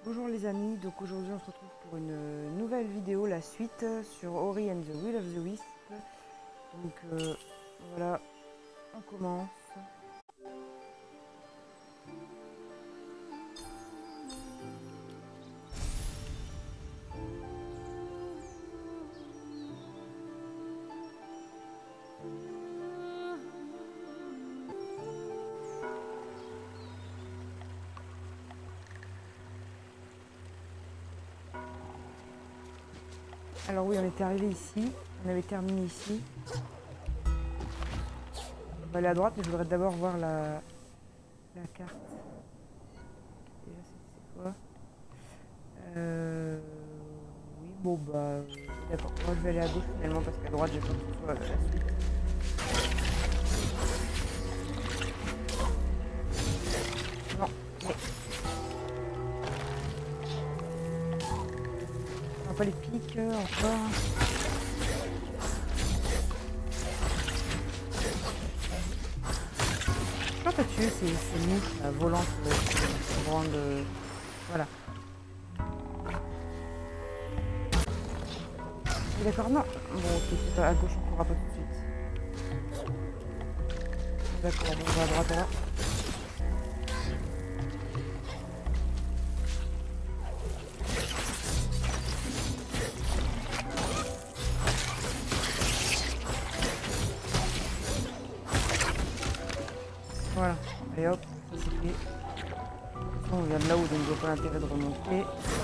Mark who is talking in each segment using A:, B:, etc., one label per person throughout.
A: Bonjour les amis, donc aujourd'hui on se retrouve pour une nouvelle vidéo, la suite sur Ori and the Will of the Wisp. Donc voilà, on commence. Alors oui, on était arrivé ici, on avait terminé ici. On va aller à droite, mais je voudrais d'abord voir la carte. Déjà, c'est quoi? Oui, bon bah... D'accord, moi je vais aller à gauche finalement, parce qu'à droite j'ai pas que ce soit la suite. Non, mais... On va pas les piques encore. Je peux pas tuer ces mouches là, volantes grande. Voilà. D'accord, non. Bon, ok, c'est pas à gauche, on pourra pas tout de suite. D'accord, bon, on va à droite alors. Voilà, allez hop, ça c'est fait. On vient de là où donc je vois pas l'intérêt de remonter.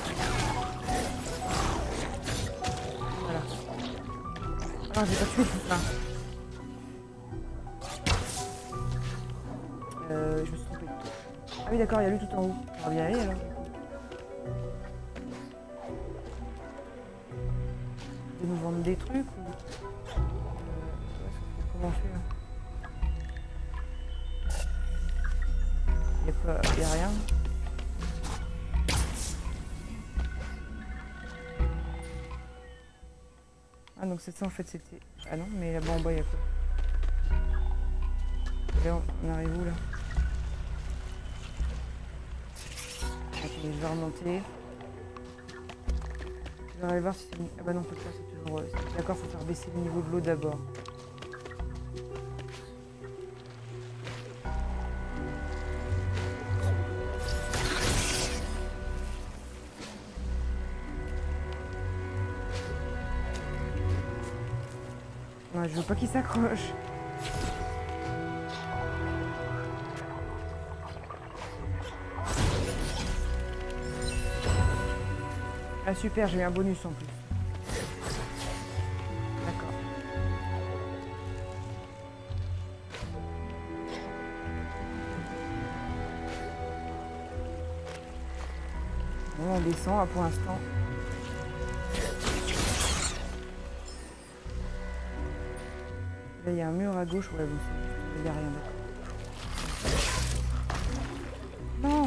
A: Voilà. Ah, j'ai pas tué tout ça. Je me suis trompée. Ah oui d'accord, il y a lui tout en haut. On va bien aller alors. De nous vendre des trucs ou... comment on fait là? Il n'y a rien. Ah donc c'est ça en fait c'était... Ah non mais là-bas en bas il y a quoi? Et là on arrive où là? Attendez, je vais remonter. Je vais aller voir si c'est... Ah bah non, peut-être pas, c'est toujours... D'accord, faut faire baisser le niveau de l'eau d'abord. Ouais, je veux pas qu'il s'accroche. Ah super, j'ai eu un bonus en plus. D'accord. Bon, on descend là, pour l'instant. Là il y a un mur à gauche, ouais bon, il n'y a rien d'accord. Non.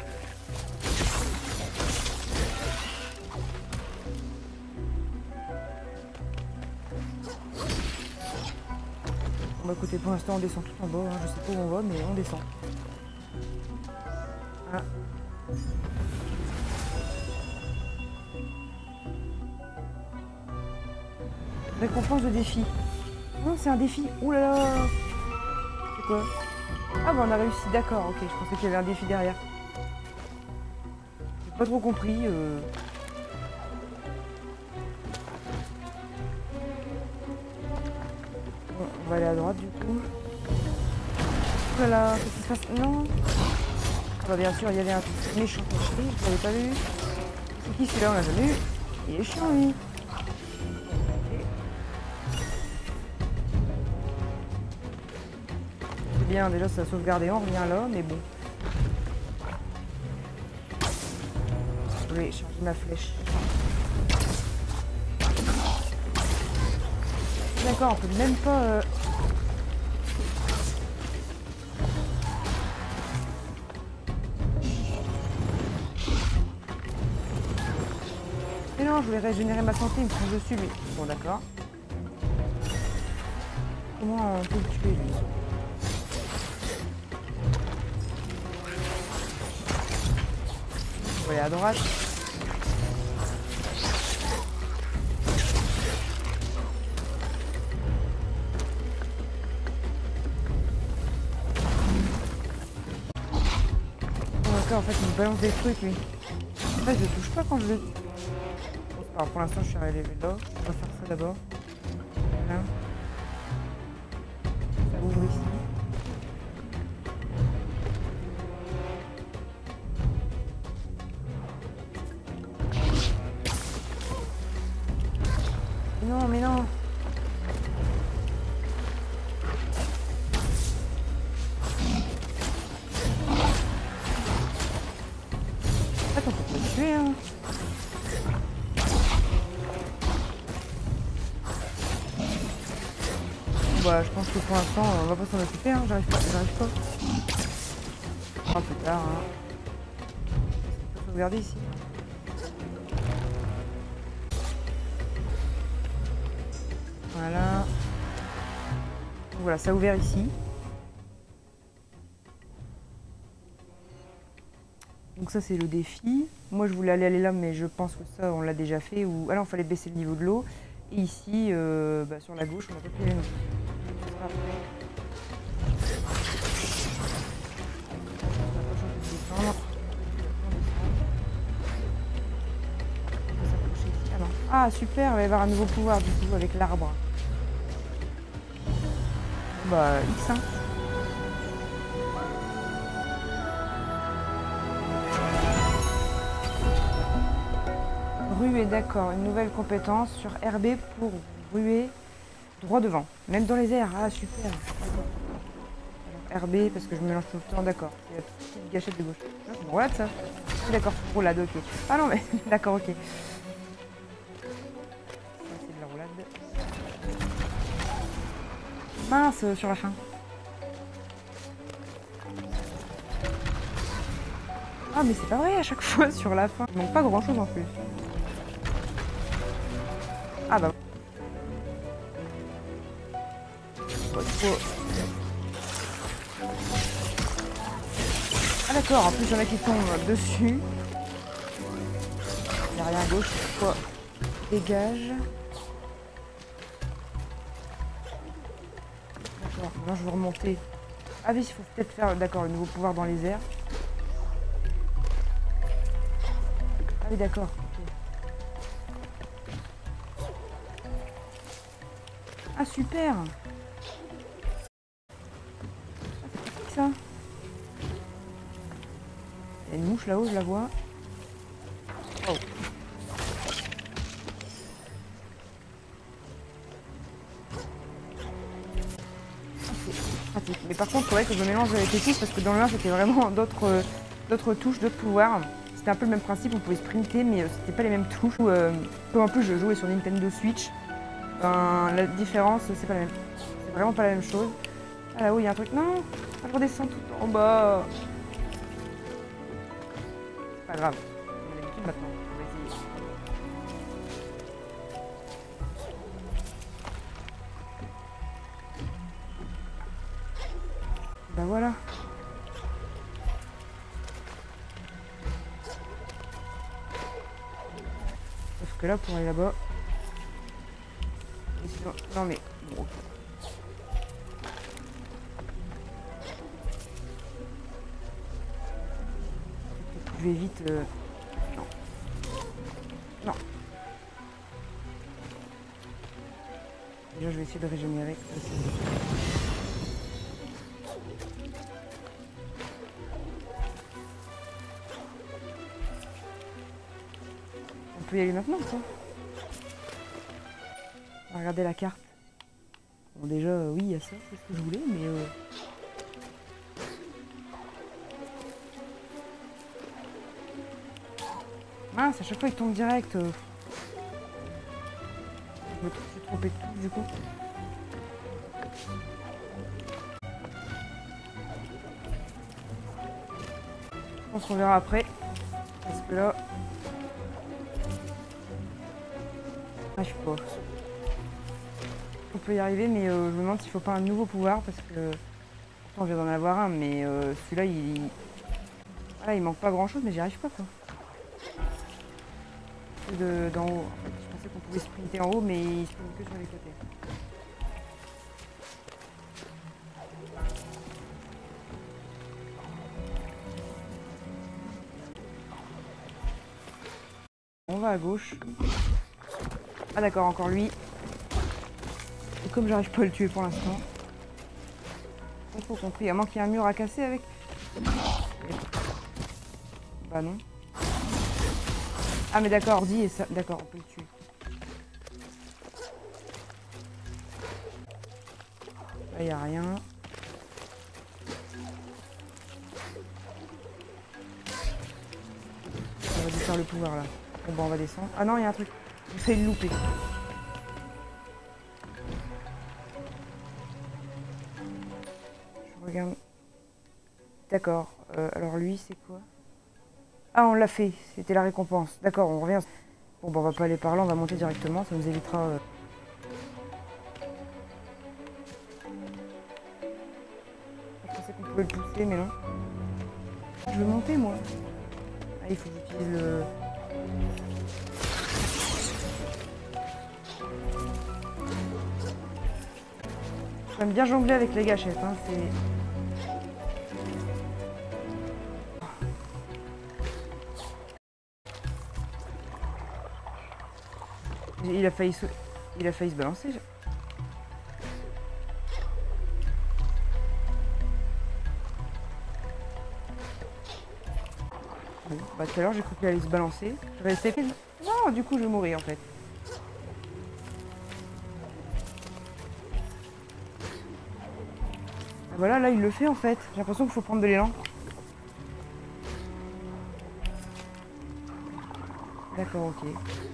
A: Bon bah écoutez, pour l'instant on descend tout en bas, hein. Je sais pas où on va mais on descend. Ah. Récompense de défi. Non, c'est un défi. Ouh là là. C'est quoi? Ah bah on a réussi, d'accord, ok. Je pensais qu'il y avait un défi derrière. J'ai pas trop compris. Bon, on va aller à droite du coup. Ouh là là, qu'est-ce qui se passe? Non. Ah bah bien sûr, il y avait un méchant caché, je l'avais pas vu. C'est qui celui-là? On l'a jamais vu. Il est chiant lui. Bien, déjà ça a sauvegardé, on revient là, mais bon. Je vais changer ma flèche. D'accord, on peut même pas... Mais non, je voulais régénérer ma santé, il me fonce dessus lui. Bon d'accord. Comment on peut le tuer lui? faut aller à droite. En fait il me balance des trucs lui. En fait je le touche pas quand je le... Alors pour l'instant je suis arrivé là. On va faire ça d'abord. Voilà. Ça ouvre ici. Mais non, mais non. On peut pas le tuer hein. Bah je pense que pour l'instant on va pas s'en occuper hein, j'arrive pas. Oh plus tard hein. Est-ce qu'on peut sauvegarder ici? Voilà. Donc voilà, ça a ouvert ici. Donc ça c'est le défi. Moi je voulais aller là mais je pense que ça on l'a déjà fait. Ou... Ah non, il fallait baisser le niveau de l'eau. Et ici, sur la gauche, on va pas plus aller non plus. Ah super, il va y avoir un nouveau pouvoir du coup avec l'arbre. Bah X hein. Ruer, d'accord, une nouvelle compétence sur RB pour ruer droit devant, même dans les airs. Ah super. Alors, RB parce que je me mélange tout le temps, d'accord. Il y a une petite gâchette de gauche. Ah, c'est une roulade ça. Ah, d'accord, roulade, ok. Ah non mais d'accord, ok. C'est de la roulade. Mince sur la fin. Ah mais c'est pas vrai à chaque fois sur la fin. Il manque pas grand chose en plus. Ah bah. Ah d'accord, en plus il y en a qui tombent dessus. Il n'y a rien à gauche, quoi. Dégage. D'accord, maintenant je veux remonter. Ah oui, il faut peut-être faire, d'accord, le nouveau pouvoir dans les airs. Ah oui, d'accord. Ah super. C'est ça. Il y a une mouche là-haut, je la vois. Oh. Pratique. Mais par contre, il faudrait que je mélange avec les touches parce que dans le 1, c'était vraiment d'autres touches, d'autres pouvoirs. C'était un peu le même principe, on pouvait sprinter, mais c'était pas les mêmes touches. Comme en plus, je jouais sur Nintendo Switch. La différence, c'est pas la même. C'est vraiment pas la même chose. Ah là-haut, il y a un truc. Non, je redescends tout en bas. C'est pas grave. On a l'habitude maintenant. On va essayer. Bah voilà. Sauf que là, pour aller là-bas. Non mais. Bon, ok. Je vais vite. Non. Non. Déjà, je vais essayer de régénérer. On peut y aller maintenant, quoi. On va regarder la carte. Bon, déjà, oui, il y a ça, c'est ce que je voulais, mais. Mince, à chaque fois il tombe direct. Je me suis trompé de tout du coup. On se reverra après. Parce que là. Ah, je sais pas. On peut y arriver, mais je me demande s'il faut pas un nouveau pouvoir parce que. Pourtant, on vient d'en avoir un, mais celui-là il. Voilà, il manque pas grand chose, mais j'y arrive pas quoi. ceux d'en haut. En fait, je pensais qu'on pouvait sprinter en haut, mais ils sprintent que sur les côtés. On va à gauche. Ah d'accord, encore lui. Et comme j'arrive pas à le tuer pour l'instant. Il faut compris, à moins qu'il y ait un mur à casser avec. Bah non. Ah mais d'accord, dit et ça. D'accord, on peut le tuer. Là y a rien. On va dû faire le pouvoir là. Bon bah on va descendre. Ah non, il y a un truc. J'ai failli le louper. Je regarde. D'accord. Alors lui, c'est quoi? Ah, on l'a fait. C'était la récompense. D'accord, on revient. Bon bah on va pas aller par là, on va monter directement. Ça nous évitera... Je pensais qu'on pouvait le pousser, mais non. Je veux monter, moi. Ah, il faut que j'utilise le... J'aime bien jongler avec les gâchettes, hein, c'est... Il a failli se balancer. Bon, bah tout à l'heure j'ai cru qu'il allait se balancer. Je vais essayer. Non, du coup je vais mourir en fait. Voilà, là il le fait en fait. J'ai l'impression qu'il faut prendre de l'élan. D'accord, ok.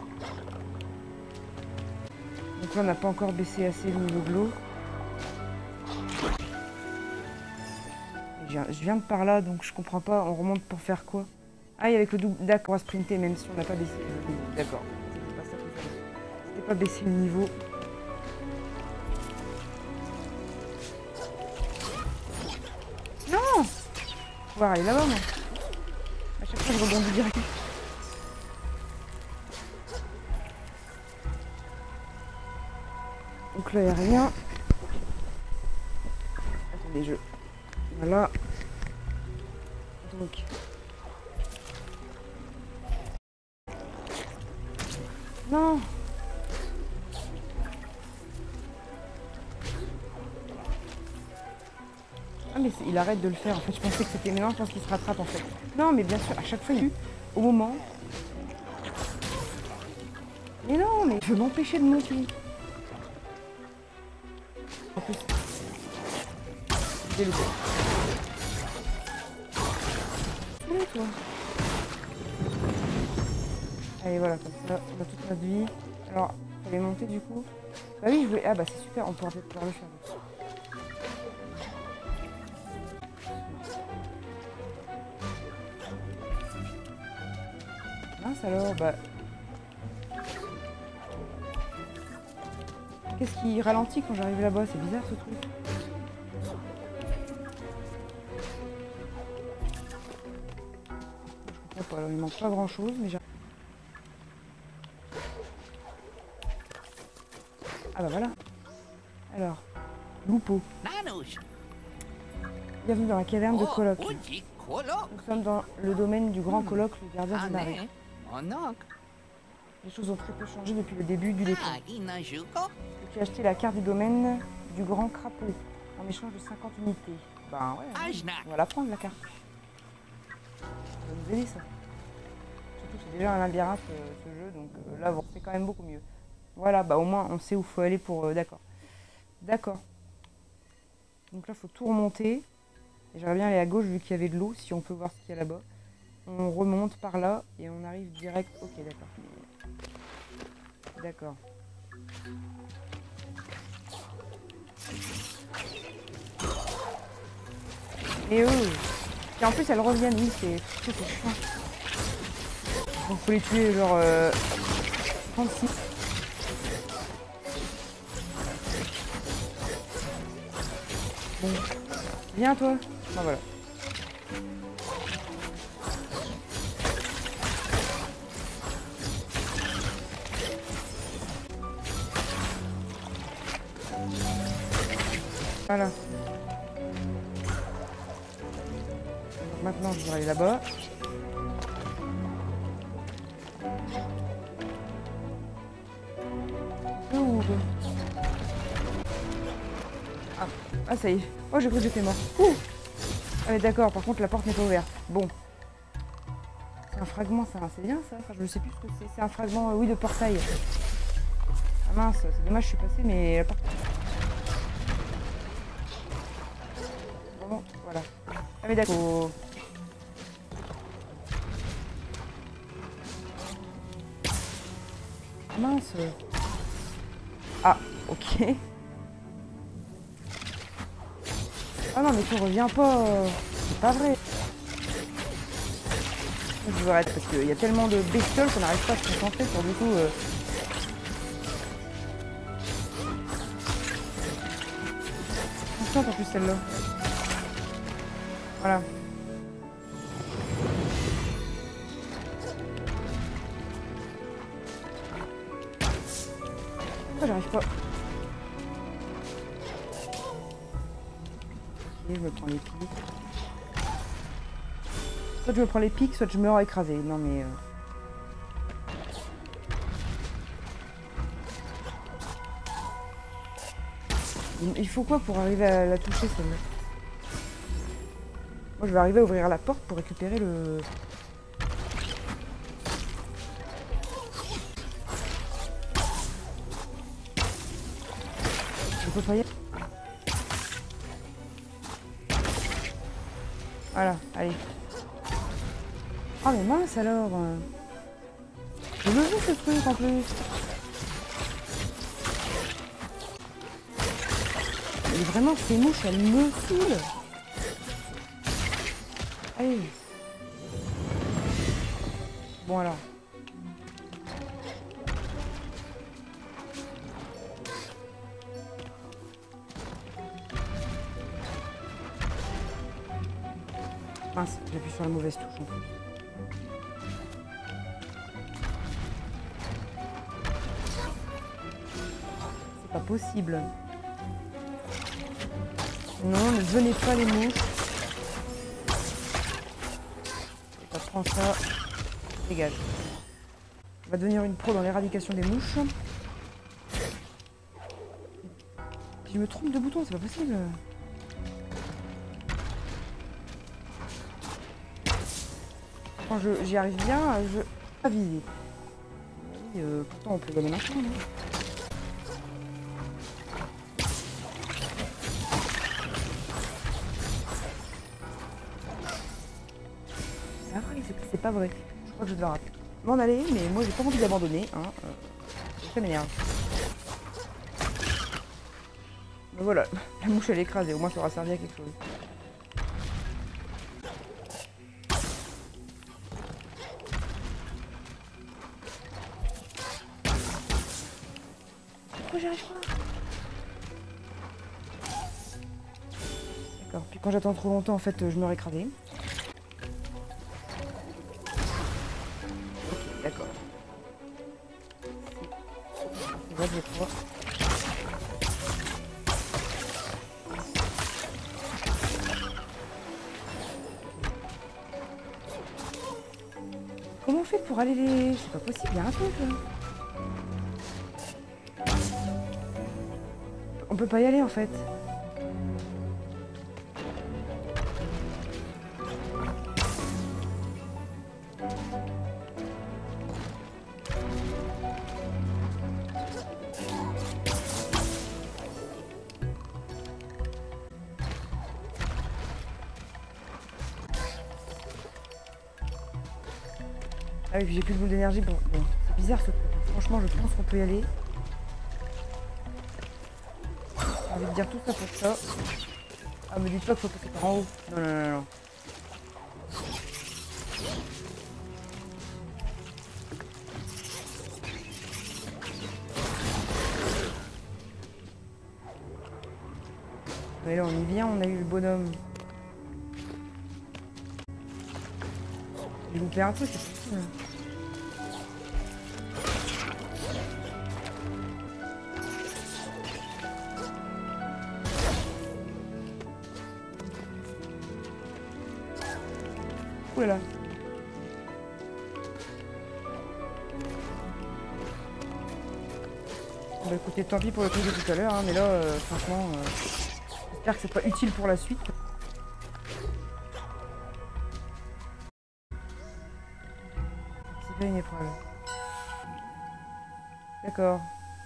A: Donc là on n'a pas encore baissé assez le niveau de l'eau. Je viens de par là donc je comprends pas. On remonte pour faire quoi? Ah, et avec le double. D'accord, on va sprinter même si on n'a pas baissé le niveau. D'accord. C'était pas baisser le niveau. Non! Faut voir aller là-bas, moi. À chaque fois, je rebondis direct. Donc là, il n'y a rien. Attendez, je... Voilà. Donc... Non! Ah mais il arrête de le faire en fait, je pensais que c'était maintenant, je pense qu'il se rattrape en fait. Non mais bien sûr, à chaque fois il eu au moment. Mais non, mais je veux m'empêcher de monter. En plus, j'ai loupé. Allez toi. Allez voilà, comme ça, on a toute notre vie. Alors, il fallait monter du coup. Bah oui, je voulais... Ah bah c'est super, on pourra peut-être pouvoir le faire. Mince alors, bah... Qu'est-ce qui ralentit quand j'arrive là-bas? C'est bizarre ce truc. Je comprends pas, alors il manque pas grand-chose, mais j'ai... Ah bah voilà. Alors, Loupo. Bienvenue dans la caverne de Coloc. Nous sommes dans le domaine du grand Coloc, le gardien des marées. Les choses ont très peu changé depuis le début du décompte. Tu as acheté la carte du domaine du grand crapaud en échange de 50 unités. Ben ouais, on va la prendre la carte. Ça va nous aider ça. Surtout c'est déjà un labyrinthe ce jeu, donc là bon, c'est quand même beaucoup mieux. Voilà, bah au moins on sait où il faut aller pour... D'accord. D'accord. Donc là il faut tout remonter. J'aimerais bien aller à gauche vu qu'il y avait de l'eau, si on peut voir ce qu'il y a là-bas. On remonte par là et on arrive direct... Ok, d'accord. D'accord. Et eux... Et en plus elles reviennent, oui, c'est chiant. Donc faut les tuer genre... 36. Bon. Viens toi. Ah voilà. Voilà. Donc maintenant, je vais aller là-bas. Ah, ça y est. Oh, j'ai cru que j'étais mort. Ouh. Ah mais d'accord, par contre la porte n'est pas ouverte. Bon. C'est un fragment ça, c'est bien ça. Enfin, je ne sais plus ce que c'est. C'est un fragment, oui, de portail. Ah mince, c'est dommage, je suis passée, mais la porte... Bon, voilà. Ah mais d'accord. Ah mince. Ah, ok. Ah non, mais tu reviens pas. C'est pas vrai. Je veux arrêter parce qu'il y a tellement de bestioles qu'on n'arrive pas à se concentrer sur du coup. Constante en plus celle-là. Voilà. Pourquoi j'arrive pas? Je me prends les pics. Soit je me prends les pics, soit je meurs écrasé. Non mais... Il faut quoi pour arriver à la toucher celle-là? Moi je vais arriver à ouvrir la porte pour récupérer le... Je peux pas y aller. Voilà, allez. Ah mais mince alors. Je le veux ce truc en plus. Et vraiment ces mouches elles me saoulent. Allez. Bon alors. Mince, j'appuie sur la mauvaise touche en plus. C'est pas possible. Non, ne venez pas les mouches. Ça prend ça. Dégage. On va devenir une pro dans l'éradication des mouches. Je me trompe de bouton, c'est pas possible. Quand j'y arrive bien, je pas viser. Oui, pourtant on peut gagner maintenant, non? Ah oui, c'est pas vrai. Je crois que je dois m'en aller, mais moi j'ai pas envie d'abandonner. Hein. Ça m'énerve. Mais voilà, la mouche elle est écrasée, au moins ça aura servi à quelque chose. Pourquoi j'y arrive pas? D'accord, puis quand j'attends trop longtemps en fait je meurs écrasée. D'accord. C'est vrai, je crois. Comment on fait pour aller les... C'est pas possible, il y a un truc là. On peut pas y aller en fait. Ah oui, puis j'ai plus de boule d'énergie. Bon, c'est bizarre ce truc. Franchement, je pense qu'on peut y aller. J'ai envie de dire tout ça pour ça. Ah, me dites pas qu'il faut passer par en haut. Non, non, non, non. Mais là, on y vient, on a eu le bonhomme. J'ai loupé un truc, c'est possible. Ouh là là. Bah écoutez, tant pis pour le truc de tout à l'heure, hein, mais là, franchement, j'espère que c'est pas utile pour la suite. C'est pas une épreuve. D'accord.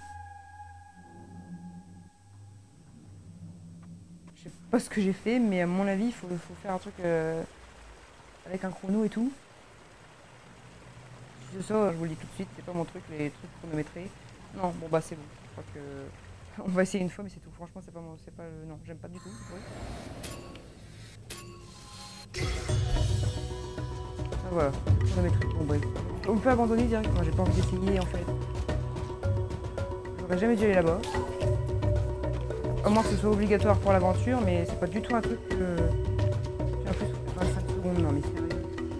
A: Je sais pas ce que j'ai fait, mais à mon avis, il faut faire un truc avec un chrono et tout. Si c'est ça, je vous le dis tout de suite, c'est pas mon truc, les trucs chronométrés. Non, bon bah c'est bon. Je crois que on va essayer une fois, mais c'est tout. Franchement, c'est pas mon, c'est pas, non, j'aime pas du tout. Oui. Ah voilà, chronométrie. Bon bref, on peut abandonner directement. J'ai pas envie d'essayer en fait. J'aurais jamais dû aller là-bas. À moins que ce soit obligatoire pour l'aventure, mais c'est pas du tout un truc que j'ai un peu 25 secondes. Non mais sérieux.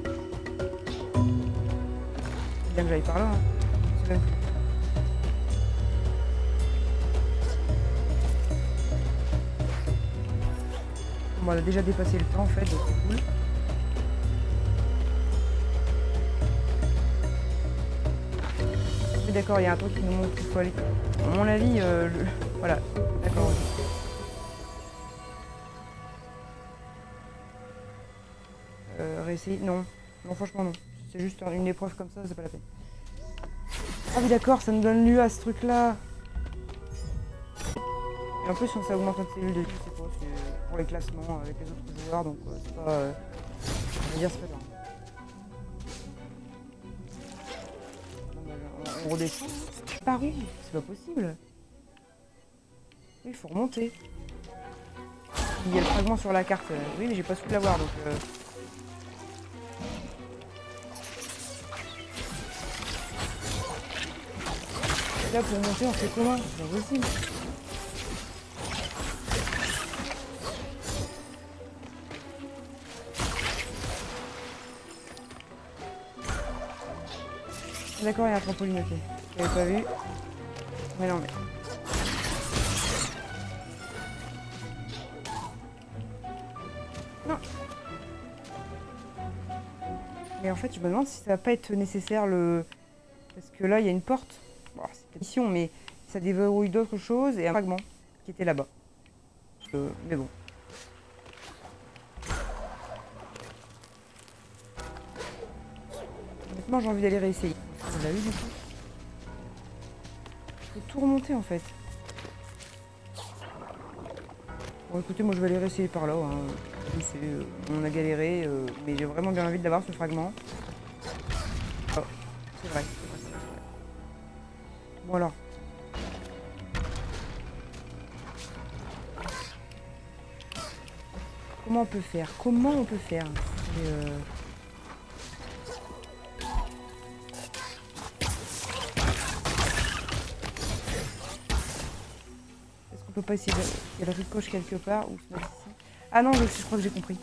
A: C'est bien que j'aille par là. Hein. C'est même... Bon, elle a déjà dépassé le temps en fait, donc c'est cool. Oui, d'accord, il y a un truc qui nous montre qu'il faut aller. À mon avis, voilà, d'accord. Réessayer, non. Non, franchement, non. C'est juste une épreuve comme ça, c'est pas la peine. Ah oui, d'accord, ça nous donne lieu à ce truc-là. Et en plus, ça augmente notre cellule de vie, c'est quoi? C'est pour les classements avec les autres joueurs, donc c'est pas... on va dire, c'est pas grave. On redescend. Par où? C'est pas possible. Il faut remonter. Il y a le fragment sur la carte. Oui, mais j'ai pas su l'avoir, donc... Là, pour monter, on fait comment? C'est pas possible. D'accord, il y a un trampoline, ok. Je l'avais pas vu. Mais non, mais... Non. Mais en fait, je me demande si ça va pas être nécessaire le... Parce que là, il y a une porte. Bon, c'est peut-être mission, mais ça déverrouille d'autres choses et un fragment qui était là-bas. Mais bon. Honnêtement, j'ai envie d'aller réessayer. On l'a eu du coup. Faut tout remonter en fait. Bon écoutez, moi je vais aller réessayer par là. Hein. Je sais, on a galéré, mais j'ai vraiment bien envie de l'avoir ce fragment. Oh, c'est vrai, c'est vrai, c'est vrai. Bon alors. Comment on peut faire? Comment on peut faire? Est-ce qu'on peut pas essayer de... Il y a le ricoche quelque part ou se mettre ici? Ah non, je crois que j'ai compris.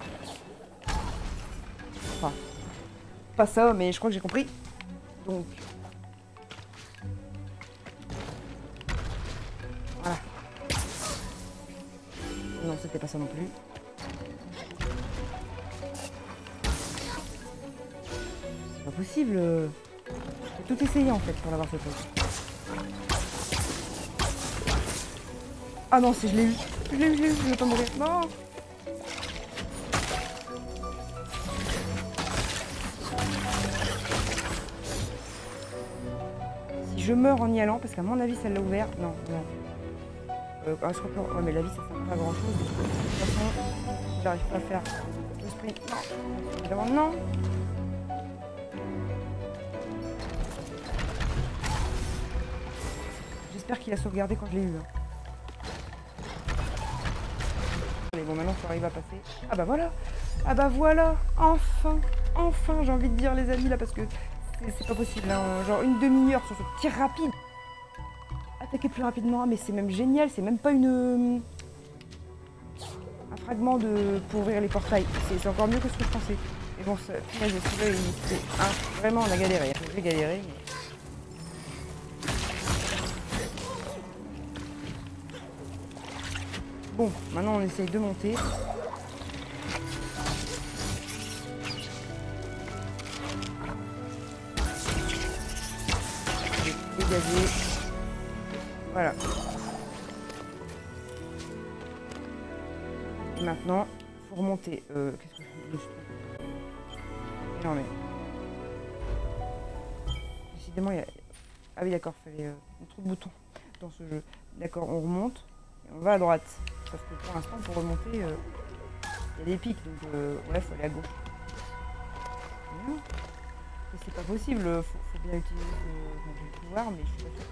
A: Enfin, pas ça, mais je crois que j'ai compris. Donc... Voilà. Non, c'était pas ça non plus. C'est pas possible. J'ai tout essayé en fait pour l'avoir ce truc. Ah non, si je l'ai eu. Je l'ai eu, je vais pas mourir. Non. Si je meurs en y allant, parce qu'à mon avis ça l'a ouvert. Non, non. Je crois que... Ouais, mais la vie ça sert pas à grand chose. De toute façon, j'arrive pas à faire le sprint. Non. Non. J'espère qu'il a sauvegardé quand je l'ai eu. Hein. Mais bon, maintenant, il faut arriver à passer. Ah bah voilà. Ah bah voilà. Enfin. Enfin, j'ai envie de dire, les amis, là, parce que c'est pas possible. Hein. Genre une demi-heure sur ce tir rapide. Attaquer plus rapidement. Mais c'est même génial. C'est même pas une... un fragment pour ouvrir les portails. C'est encore mieux que ce que je pensais. Et bon, vraiment, on a galéré. J'ai galéré, mais... Bon, maintenant on essaye de monter. gazier. Voilà. Et maintenant, faut remonter. Qu'est-ce que je fais? Non mais... Décidément, il y a... Ah oui, d'accord, il fallait trop de boutons dans ce jeu. D'accord, on remonte et on va à droite. Sauf que pour l'instant, pour remonter, il y a des pics, donc ouais, il faut aller à gauche. Non, c'est pas possible, faut bien utiliser le pouvoir, mais je suis pas sûre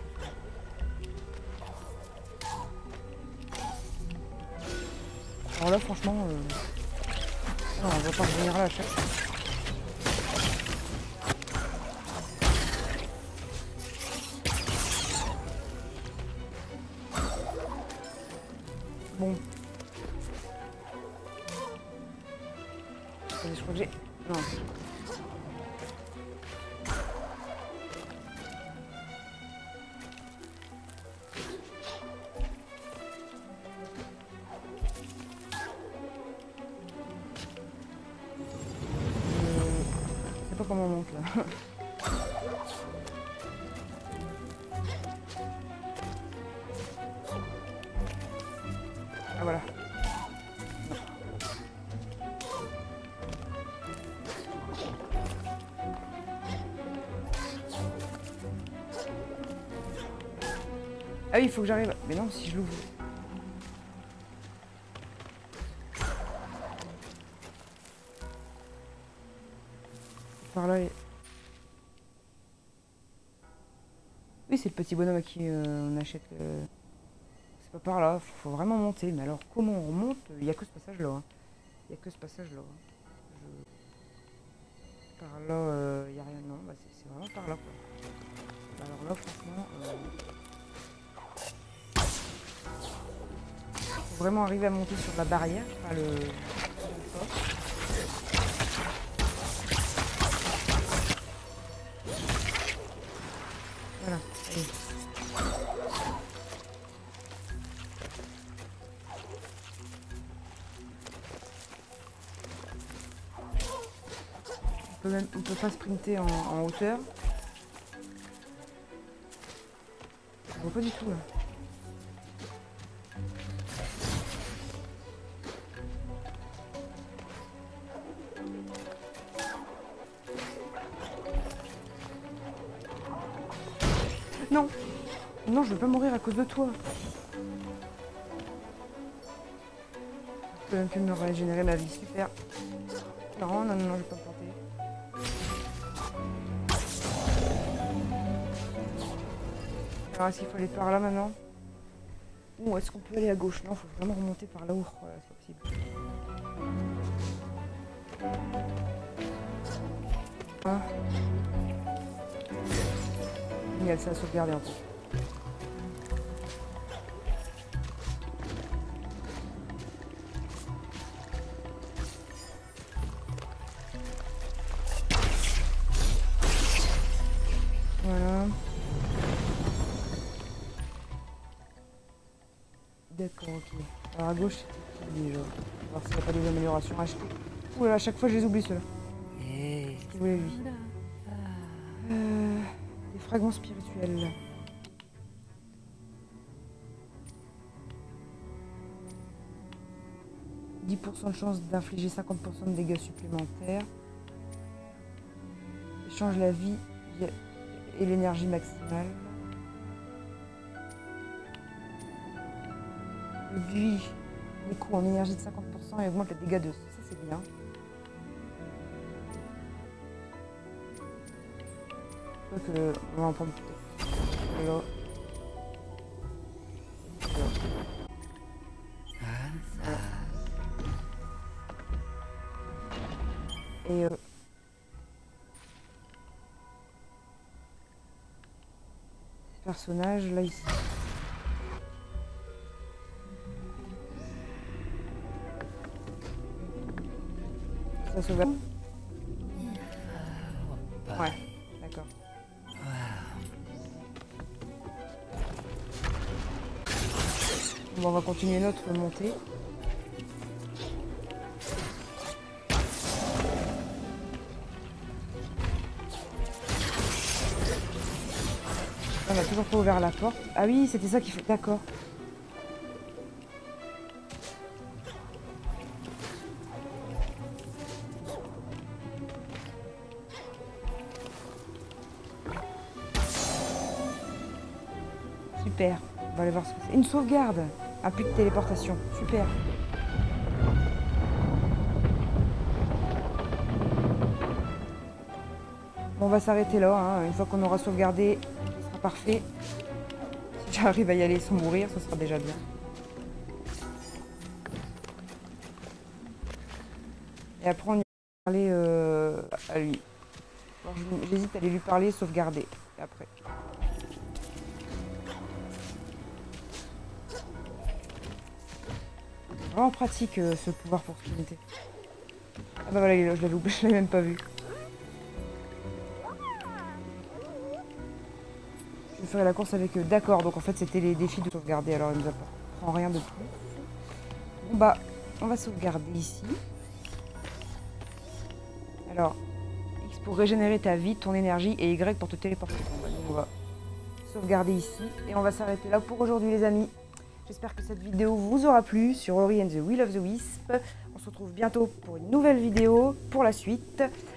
A: que ça... Alors là, franchement, non, on va pas revenir là à chaque fois. Bon. Je crois que j'ai... Non. Je sais pas comment on monte là. Ah voilà. Ah oui, il faut que j'arrive. Mais non, si je l'ouvre. Par là. Oui, c'est le petit bonhomme à qui on achète. C'est pas par là. Faut vraiment monter. Mais alors, comment on remonte? Il n'y a que ce passage-là. Hein. Il n'y a que ce passage-là. Hein. Par là, il n'y a rien. Non, bah, c'est vraiment par là. Quoi. Alors là, franchement. Faut vraiment arriver à monter sur la barrière, enfin le voilà, allez. On peut pas sprinter en hauteur. Je vois pas du tout là. Non, non, je veux pas mourir à cause de toi. Je peux même plus me régénérer ma vie, super. Non, non, non, non, je vais pas me planter. Alors, est-ce qu'il faut aller par là maintenant? Ou est-ce qu'on peut aller à gauche? Non, il faut vraiment remonter par là-haut. Voilà, c'est possible. Ah. Génial, ça a sauvegardé en plus. Voilà. D'accord, ok. Alors à gauche, c'est déjà. On va voir s'il n'y a pas des améliorations à acheter. Ouh là, à chaque fois je les oublie ceux-là. Qu'est-ce qu'il voulait lui? Des fragments spirituels. « 10% de chance d'infliger 50% de dégâts supplémentaires. Change la vie et l'énergie maximale. Réduit les coûts en énergie de 50% et augmente les dégâts de... Ça, c'est bien. Je crois que on va en prendre peut-être là. Et personnage là ici. Ça se va. Ouais, d'accord. Bon, on va continuer notre montée. On a toujours pas ouvert la porte. Ah oui, c'était ça qui fait... D'accord. Super. On va aller voir ce que c'est. Une sauvegarde. Ah, plus de téléportation. Super. Bon, on va s'arrêter là. Hein. Une fois qu'on aura sauvegardé, ce sera parfait. Si j'arrive à y aller sans mourir, ce sera déjà bien. Et après, on ira parler à lui. J'hésite à aller lui parler, sauvegarder. Et après. Vraiment pratique ce pouvoir pour sprinter. Ah bah voilà, il est là, je l'avais oublié, je l'avais même pas vu. Je ferai la course avec eux. D'accord, donc en fait c'était les défis de sauvegarder, alors il nous apprend rien de plus. Bon bah, on va sauvegarder ici. Alors, X pour régénérer ta vie, ton énergie, et Y pour te téléporter. Donc on va sauvegarder ici, et on va s'arrêter là pour aujourd'hui les amis. J'espère que cette vidéo vous aura plu sur Ori and the Will of the Wisp. On se retrouve bientôt pour une nouvelle vidéo pour la suite.